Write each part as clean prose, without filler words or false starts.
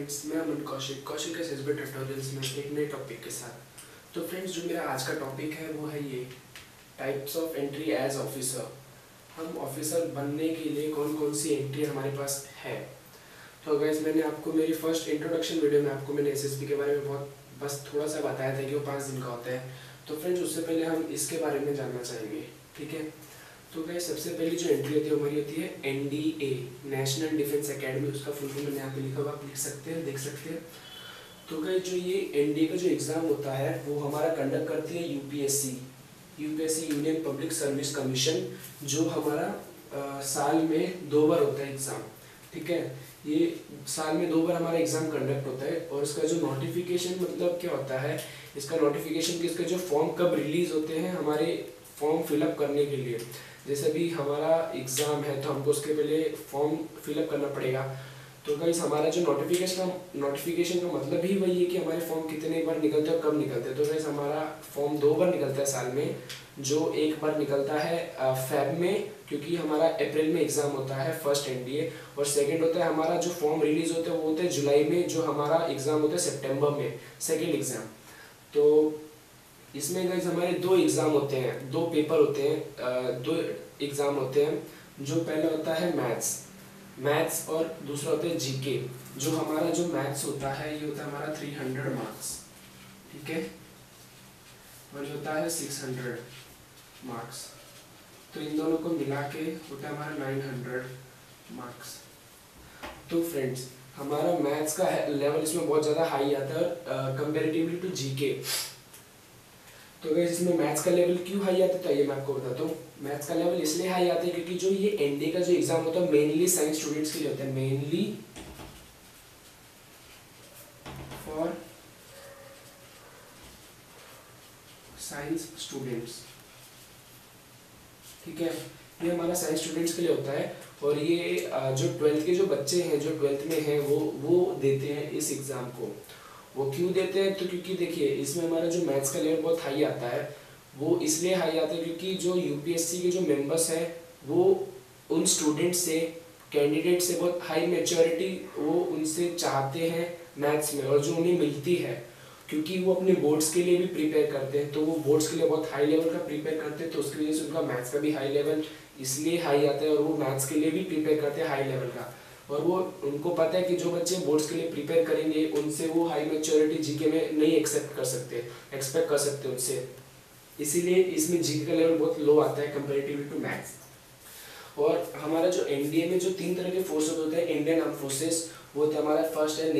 Friends, मैं अमन कौशिक के SSB tutorials में एक नए टॉपिक के साथ। तो फ्रेंड्स, जो मेरा आज का टॉपिक है वो है ये types of entry as officer. हम ऑफिसर बनने के लिए कौन कौन सी एंट्री हमारे पास है। तो गाइस, मैंने आपको मेरी फर्स्ट इंट्रोडक्शन वीडियो में आपको मैंने एसएसबी के बारे में बस थोड़ा सा बताया था कि वो 5 दिन का होता है। तो फ्रेंड्स, उससे पहले हम इसके बारे में जानना चाहेंगे, ठीक है। तो गाइस, सबसे पहली जो एंट्री होती है हमारी होती है एनडीए, नेशनल डिफेंस एकेडमी। उसका फुल फॉर्म मैंने यहाँ पे लिखा हुआ, आप लिख सकते हैं, देख सकते हैं। तो गाइस, जो ये एनडीए का जो एग्ज़ाम होता है वो हमारा कंडक्ट करती है UPSC union public service commission, जो हमारा साल में 2 बार होता है एग्ज़ाम, ठीक है। ये साल में 2 बार हमारा एग्ज़ाम कंडक्ट होता है। और इसका जो नोटिफिकेशन मतलब क्या होता है, इसका नोटिफिकेशन कि इसके जो फॉर्म कब रिलीज़ होते हैं हमारे फॉर्म फिलअप करने के लिए। जैसे भी हमारा एग्ज़ाम है तो हमको उसके पहले फॉर्म फिलअप करना पड़ेगा। तो गाइस, हमारा जो नोटिफिकेशन का मतलब ही वही है कि हमारे फॉर्म कितने बार निकलते हैं और कब निकलते हैं। तो गाइस, हमारा फॉर्म 2 बार निकलता है साल में, जो एक बार निकलता है फेब में, क्योंकि हमारा अप्रैल में एग्ज़ाम होता है फर्स्ट एनडीए। और सेकंड होता है हमारा जो फॉर्म रिलीज़ होता है वो होता है जुलाई में, जो हमारा एग्ज़ाम होता है सितंबर में, सेकेंड एग्ज़ाम। तो इसमें गाइस हमारे 2 एग्ज़ाम होते हैं, 2 पेपर होते हैं, 2 एग्ज़ाम होते हैं। जो पहला होता है मैथ्स और दूसरा होता है जीके। जो हमारा जो मैथ्स होता है ये होता है हमारा 300 मार्क्स, ठीक है। और ये होता है 600 मार्क्स। तो इन दोनों को मिला के होता है हमारा 900 मार्क्स। तो फ्रेंड्स, हमारा मैथ्स का लेवल इसमें बहुत ज़्यादा हाई आता है कंपेरेटिवली टू जीके। तो गाइस, इसमें मैथ्स का लेवल क्यों हाई आता है तो ये मैं आपको बताता हूँ। मैथ्स का लेवल इसलिए हाई आता है क्योंकि जो ये एनडीए का जो एग्जाम होता है मेनली साइंस स्टूडेंट्स के लिए होता है, मेनली फॉर साइंस स्टूडेंट्स, ठीक है। ये हमारा साइंस स्टूडेंट्स के लिए होता है। और ये जो 12th के जो बच्चे हैं, जो 12th में हैं, वो देते हैं इस एग्ज़ाम को। वो क्यों देते हैं तो क्योंकि देखिए, इसमें हमारा जो मैथ्स का लेवल बहुत हाई आता है, वो इसलिए हाई आता है क्योंकि जो यूपीएससी के जो मेंबर्स हैं वो उन स्टूडेंट्स से, कैंडिडेट से बहुत हाई मैच्योरिटी वो उनसे चाहते हैं मैथ्स में, और जो उन्हें मिलती है क्योंकि वो अपने बोर्ड्स के लिए भी प्रिपेयर करते हैं। तो वो बोर्ड्स के लिए बहुत हाई लेवल का प्रिपेयर करते हैं, तो उसकी वजह से उनका मैथ्स का भी हाई लेवल इसलिए हाई आता है। और वो मैथ्स के लिए भी प्रिपेयर करते हैं हाई लेवल का। और वो उनको पता है कि जो बच्चे बोर्ड्स के लिए प्रिपेयर करेंगे उनसे वो हाई मैच्योरिटी जीके में नहीं एक्सपेक्ट कर सकते उनसे। इसीलिए इसमें जीके का लेवल बहुत लो आता है कंपैरेटिवली टू मैथ्स। और हमारा जो एनडीए में जो 3 तरह के फोर्सेस होते हैं इंडियन आर्म फोर्सेस, वो होता है हमारा फर्स्ट है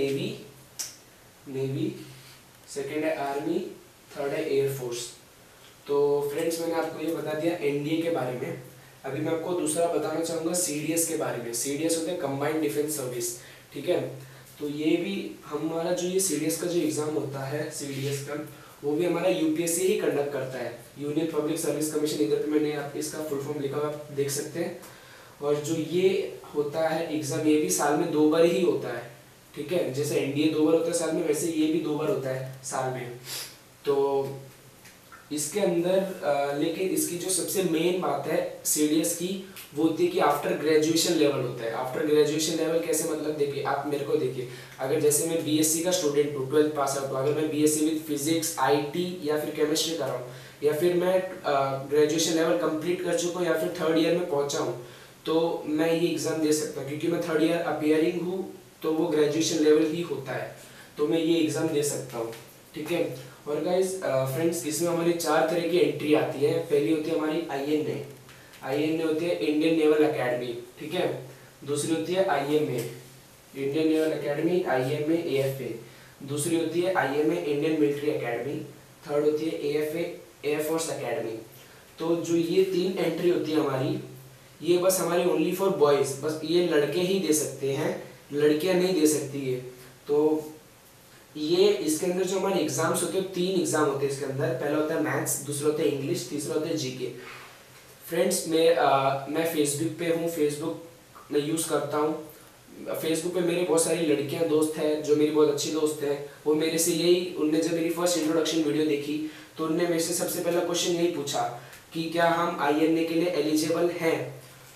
नेवी, सेकेंड है आर्मी, थर्ड है एयरफोर्स। तो फ्रेंड्स, मैंने आपको ये बता दिया एनडीए के बारे में। अभी मैं आपको दूसरा बताना चाहूँगा सीडीएस के बारे में। सीडीएस होता है कंबाइंड डिफेंस सर्विस, ठीक है। तो ये भी हमारा जो ये सीडीएस का जो एग्ज़ाम होता है सीडीएस का, वो भी हमारा यूपीएससी ही कंडक्ट करता है, यूनियन पब्लिक सर्विस कमीशन। इधर पे मैंने आप इसका फुल फॉर्म लिखा हुआ आप देख सकते हैं। और जो ये होता है एग्ज़ाम, ये भी साल में 2 बार ही होता है, ठीक है। जैसे एनडीए 2 बार होता है साल में, वैसे ये भी 2 बार होता है साल में। तो इसके अंदर लेकिन इसकी जो सबसे मेन बात है सीडीएस की, वो होती है कि आफ्टर ग्रेजुएशन लेवल होता है। आफ्टर ग्रेजुएशन लेवल कैसे, मतलब देखिए, आप मेरे को देखिए, अगर जैसे मैं बीएससी का स्टूडेंट हूँ, 12th पास आउट हूँ, अगर मैं बीएससी विद फिजिक्स, आईटी या फिर केमिस्ट्री कर रहा हूँ, या फिर मैं ग्रेजुएशन लेवल कंप्लीट कर चुका हूँ या फिर 3rd ईयर में पहुँचा हूँ, तो मैं ये एग्ज़ाम दे सकता हूँ। क्योंकि मैं 3rd ईयर अपियरिंग हूँ तो वो ग्रेजुएशन लेवल ही होता है, तो मैं ये एग्ज़ाम दे सकता हूँ, ठीक है। और गाइस फ्रेंड्स, इसमें हमारी 4 तरह की एंट्री आती है। पहली होती है हमारी आईएनए होती है इंडियन नेवल एकेडमी, ठीक है। दूसरी होती है IMA, Indian naval academy, IMA AFA. दूसरी होती है IMA Indian military academy. Third होती है एएफए एयरफोर्स एकेडमी। तो जो ये 3 एंट्री होती है हमारी, ये बस हमारी ओनली फॉर बॉयज़, बस ये लड़के ही दे सकते हैं, लड़कियां नहीं दे सकती है। तो ये इसके अंदर जो हमारे एग्जाम्स होते हैं, 3 एग्जाम होते हैं इसके अंदर। पहला होता है मैथ्स, दूसरा होता है इंग्लिश, तीसरा होता है जीके। फ्रेंड्स, मैं फेसबुक पे हूँ, फेसबुक मैं यूज़ करता हूँ। फेसबुक पे मेरे बहुत सारी लड़कियां दोस्त हैं जो मेरी बहुत अच्छी दोस्त हैं। वो मेरे से उनने जब मेरी फर्स्ट इंट्रोडक्शन वीडियो देखी तो उनने मेरे से सबसे पहला क्वेश्चन यही पूछा कि क्या हम आईएनए के लिए एलिजिबल हैं।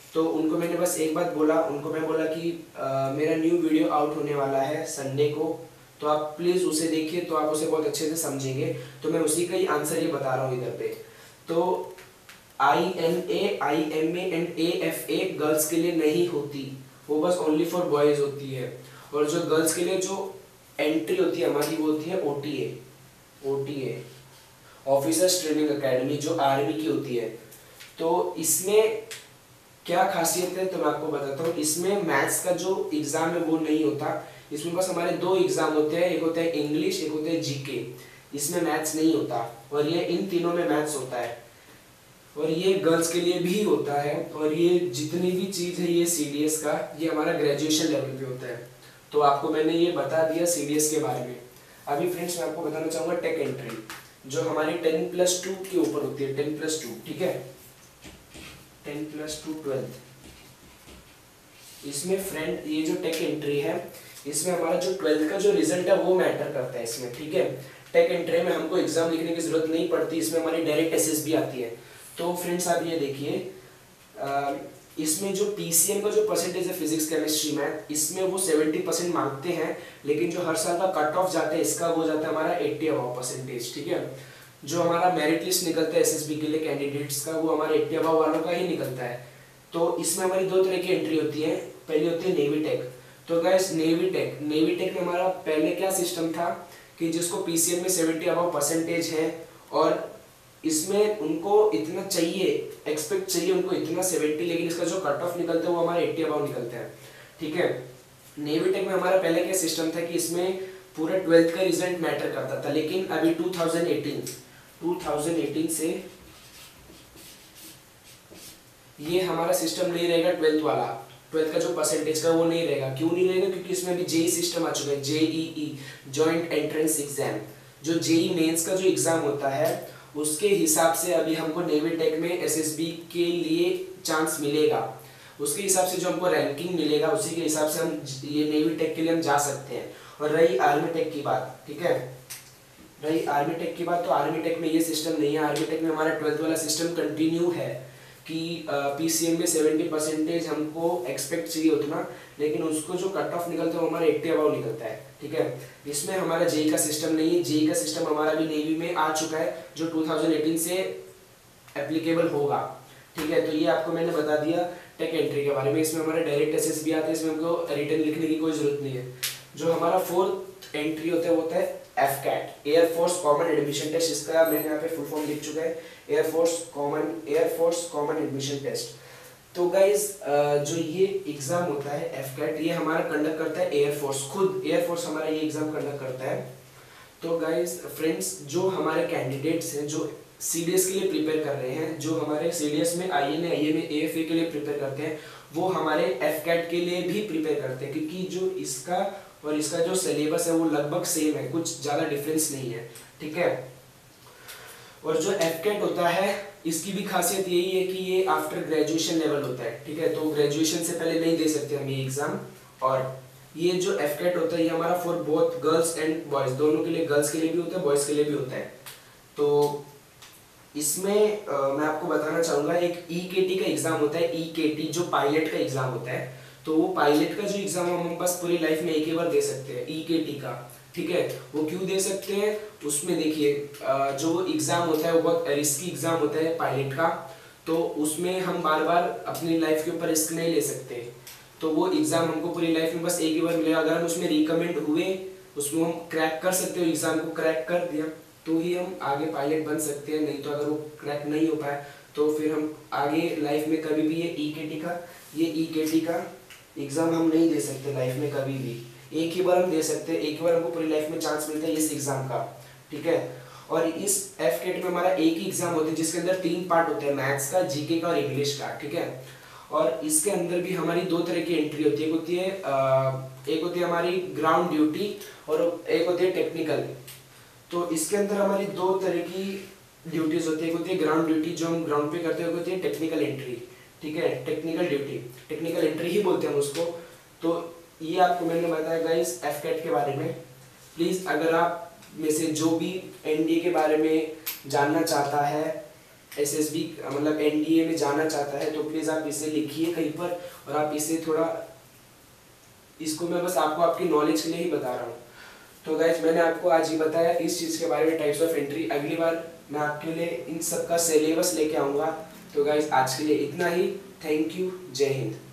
तो उनको मैंने बस एक बात बोला, उनको मैं बोला कि मेरा न्यू वीडियो आउट होने वाला है संडे को, तो आप प्लीज़ उसे देखिए, तो आप उसे बहुत अच्छे से समझेंगे। तो मैं उसी का ही आंसर ये बता रहा हूँ इधर पे। तो INA, IMA and AFA girls के लिए नहीं होती, वो बस ओनली फॉर बॉयज़ होती है। और जो गर्ल्स के लिए जो एंट्री होती है हमारी, वो होती है OTA, ऑफिसर्स ट्रेनिंग अकेडमी, जो आर्मी की होती है। तो इसमें क्या खासियत है तो मैं आपको बताता हूँ। इसमें मैथ्स का जो एग्ज़ाम है वो नहीं होता, इसमें बस हमारे 2 एग्ज़ाम होते हैं, एक होता है इंग्लिश, एक होता है GK। इसमें मैथ्स नहीं होता, और ये इन तीनों में मैथ्स होता है, और ये गर्ल्स के लिए भी होता है। और ये जितनी भी चीज़ है ये CDS का, ये हमारा ग्रेजुएशन लेवल पे होता है। तो आपको मैंने ये बता दिया CDS के बारे में। अभी फ्रेंड्स मैं आपको बताना चाहूँगा टेक एंट्री, जो हमारी 10+2 के ऊपर होती है, 10+2, ठीक है, 10+2 12। इसमें फ्रेंड ये जो टेक एंट्री है, इसमें हमारा जो 12th का जो रिजल्ट है वो मैटर करता है इसमें, ठीक है। टेक एंट्री में हमको एग्जाम लिखने की जरूरत नहीं पड़ती, इसमें हमारी डायरेक्ट SSB आती है। तो फ्रेंड्स आप ये देखिए, इसमें जो PCM का जो परसेंटेज है फिजिक्स केमिस्ट्री मैथ, इसमें वो 70% मांगते हैं, लेकिन जो हर साल का कट ऑफ जाता है इसका, वो जाता है हमारा 80 अबव परसेंटेज, ठीक है। जो हमारा मेरिट लिस्ट निकलता है SSB के लिए कैंडिडेट्स का, वो हमारे 80 अबव वालों का ही निकलता है। तो इसमें हमारी 2 तरह की एंट्री होती है। पहली होती है नेवी टेक। तो गाइस नेवी टेक में हमारा पहले क्या सिस्टम था कि जिसको PCM में 70 अबव परसेंटेज है, और इसमें उनको इतना चाहिए, एक्सपेक्ट चाहिए उनको इतना 70, लेकिन इसका जो कट ऑफ निकलता है वो हमारे 80 अबव निकलता है, ठीक है। नेवी टेक में हमारा पहले क्या सिस्टम था कि इसमें पूरा 12th का रिजल्ट मैटर करता था, लेकिन अभी 2018 से ये हमारा सिस्टम नहीं रहेगा। 12th वाला, 12th का जो परसेंटेज का वो नहीं रहेगा। क्यों नहीं रहेगा? क्योंकि इसमें भी JEE सिस्टम आ चुका है, JEE जॉइंट एंट्रेंस एग्जाम। जो JEE मेंस का जो एग्जाम होता है उसके हिसाब से अभी हमको नेवी टेक में SSB के लिए चांस मिलेगा, उसके हिसाब से जो हमको रैंकिंग मिलेगा उसी के हिसाब से हम ये नेवी टेक के लिए हम जा सकते हैं। और रही आर्मी टेक की बात, ठीक है, रही आर्मी टेक की बात, तो आर्मी टेक में ये सिस्टम नहीं है। आर्मी टेक में हमारा 12th वाला सिस्टम कंटिन्यू है कि PCM में 70% हमको एक्सपेक्ट चाहिए उतना, लेकिन उसको जो कट ऑफ निकलता है वो हमारा 80 अबव निकलता है, ठीक है। इसमें हमारा JEE का सिस्टम नहीं है। JEE का सिस्टम हमारा भी नेवी में आ चुका है, जो 2018 से एप्लीकेबल होगा, ठीक है। तो ये आपको मैंने बता दिया टेक एंट्री के बारे में। इसमें हमारा डायरेक्ट SSB आता है, इसमें हमको रिटर्न लिखने की कोई जरूरत नहीं है। जो हमारा 4th एंट्री होता है वो होता है FCAT, air force common admission test. इसका मैंने यहाँ पे फुल फॉर्म लिख चुका है, एयरफोर्स कॉमन एडमिशन टेस्ट। तो गाइज जो ये एग्जाम होता है FCAT, ये हमारा कंडक्ट करता है एयरफोर्स, खुद एयरफोर्स हमारा ये एग्जाम कंडक्ट करता है। तो गाइज फ्रेंड्स, जो हमारे कैंडिडेट्स हैं जो CDS के लिए प्रिपेयर कर रहे हैं, जो हमारे CDS में INA, IMA, AFA के लिए प्रिपेयर करते हैं, वो हमारे FCAT के लिए भी प्रिपेयर करते हैं, क्योंकि जो इसका और इसका जो सिलेबस है वो लगभग सेम है, कुछ ज़्यादा डिफरेंस नहीं है, ठीक है। और जो FCAT होता है इसकी भी खासियत यही है कि ये आफ्टर ग्रेजुएशन लेवल होता है, ठीक है। तो ग्रेजुएशन से पहले नहीं दे सकते हम ये एग्ज़ाम। और ये जो FCAT होता है ये हमारा for both girls and boys, दोनों के लिए, गर्ल्स के लिए भी होता है, बॉयज़ के लिए भी होता है। तो इसमें मैं आपको बताना चाहूँगा, एक EKT का एग्ज़ाम होता है, EKT जो पायलट का एग्ज़ाम होता है। तो वो पायलट का जो एग्ज़ाम हम बस पूरी लाइफ में एक ही बार दे सकते हैं, EKT का, ठीक है। वो क्यों दे सकते हैं? उसमें देखिए जो एग्ज़ाम होता है वो बहुत रिस्की एग्ज़ाम होता है पायलट का, तो उसमें हम बार बार अपनी लाइफ के ऊपर रिस्क नहीं ले सकते। तो वो एग्ज़ाम हमको पूरी लाइफ में बस एक ही बार मिलेगा। अगर हम उसमें रिकमेंड हुए, उसमें हम क्रैक कर सकते हो, एग्ज़ाम को क्रैक कर दिया तो ही हम आगे पायलट बन सकते हैं, नहीं तो अगर वो क्रैक नहीं हो पाए तो फिर हम आगे लाइफ में कभी भी ये EKT का एग्ज़ाम हम नहीं दे सकते लाइफ में कभी भी। एक ही बार हम दे सकते हैं, एक ही बार हमको पूरी लाइफ में चांस मिलता है इस एग्ज़ाम का, ठीक है। और इस FCAT में हमारा एक ही एग्ज़ाम होता है जिसके अंदर 3 पार्ट होते हैं, मैथ्स का, GK का और इंग्लिश का, ठीक है। और इसके अंदर भी हमारी 2 तरह की एंट्री होती है, एक होती है हमारी ग्राउंड ड्यूटी और एक होती है टेक्निकल। तो इसके अंदर हमारी 2 तरह की ड्यूटीज होती है, एक होती है ग्राउंड ड्यूटी जो हम ग्राउंड पे करते हैं, एक होती है टेक्निकल एंट्री, ठीक है। टेक्निकल ड्यूटी, टेक्निकल एंट्री ही बोलते हैं उसको। तो ये आपको मैंने बताया गाइस FCAT के बारे में। प्लीज़ अगर आप में से जो भी NDA के बारे में जानना चाहता है एसएसबी मतलब एनडीए में जाना चाहता है तो प्लीज़ आप इसे लिखिए कहीं पर, और आप इसे थोड़ा, इसको मैं बस आपको आपकी नॉलेज के लिए ही बता रहा हूँ। तो गाइज मैंने आपको आज ही बताया इस चीज़ के बारे में, टाइप्स ऑफ एंट्री। अगली बार मैं आपके लिए इन सब का सिलेबस लेके आऊँगा। तो गाइज आज के लिए इतना ही। Thank you. जय हिंद।